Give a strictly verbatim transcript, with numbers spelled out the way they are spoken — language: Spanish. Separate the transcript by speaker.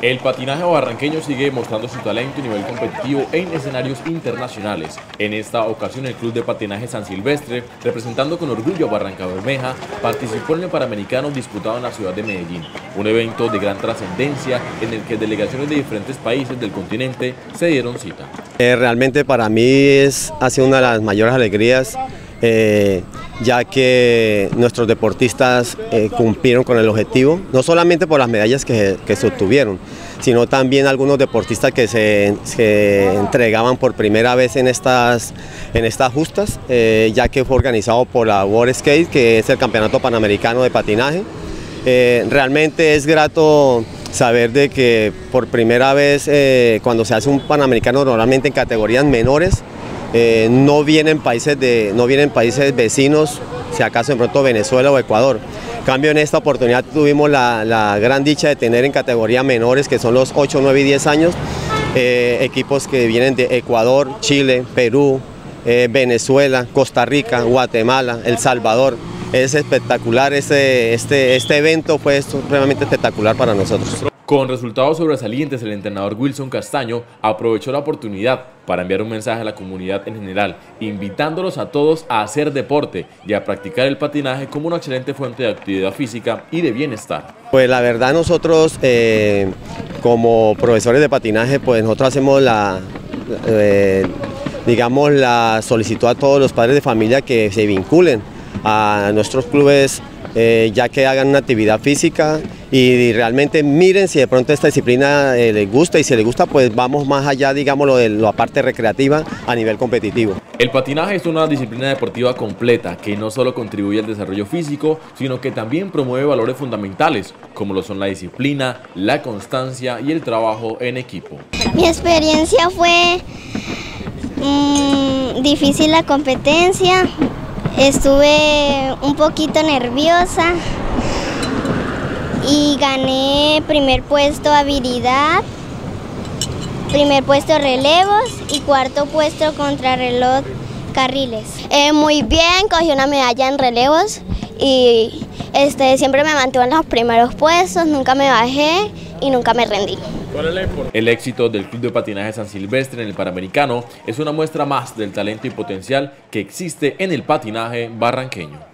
Speaker 1: El patinaje barranqueño sigue mostrando su talento y nivel competitivo en escenarios internacionales. En esta ocasión el Club de Patinaje San Silvestre, representando con orgullo a Barrancabermeja, participó en el Panamericano disputado en la ciudad de Medellín, un evento de gran trascendencia en el que delegaciones de diferentes países del continente se dieron cita.
Speaker 2: Eh, realmente para mí es, ha sido una de las mayores alegrías, eh, ya que nuestros deportistas eh, cumplieron con el objetivo, no solamente por las medallas que, que se obtuvieron, sino también algunos deportistas que se, se entregaban por primera vez en estas, en estas justas, eh, ya que fue organizado por la World Skate, que es el Campeonato Panamericano de Patinaje. Eh, realmente es grato saber de que por primera vez eh, cuando se hace un Panamericano normalmente en categorías menores, eh, no vienen países de, no vienen países vecinos, si acaso de pronto Venezuela o Ecuador. En cambio, en esta oportunidad tuvimos la, la gran dicha de tener en categorías menores, que son los ocho, nueve y diez años, eh, equipos que vienen de Ecuador, Chile, Perú, eh, Venezuela, Costa Rica, Guatemala, El Salvador. Es espectacular, este, este, este evento fue realmente espectacular para nosotros.
Speaker 1: Con resultados sobresalientes, el entrenador Wilson Castaño aprovechó la oportunidad para enviar un mensaje a la comunidad en general, invitándolos a todos a hacer deporte y a practicar el patinaje como una excelente fuente de actividad física y de bienestar.
Speaker 2: Pues la verdad nosotros eh, como profesores de patinaje, pues nosotros hacemos la, eh, digamos, la solicitud a todos los padres de familia que se vinculen a nuestros clubes, eh, ya que hagan una actividad física y realmente miren si de pronto esta disciplina eh, les gusta, y si les gusta pues vamos más allá, digámoslo, de la parte recreativa a nivel competitivo.
Speaker 1: El patinaje es una disciplina deportiva completa que no solo contribuye al desarrollo físico, sino que también promueve valores fundamentales, como lo son la disciplina, la constancia y el trabajo en equipo.
Speaker 3: Mi experiencia fue mmm, difícil la competencia. Estuve un poquito nerviosa y gané primer puesto habilidad, primer puesto relevos y cuarto puesto contrarreloj carriles.
Speaker 4: Eh, muy bien, cogí una medalla en relevos y este, siempre me mantuve en los primeros puestos, nunca me bajé y nunca me rendí.
Speaker 1: El éxito del Club de Patinaje San Silvestre en el Panamericano es una muestra más del talento y potencial que existe en el patinaje barranqueño.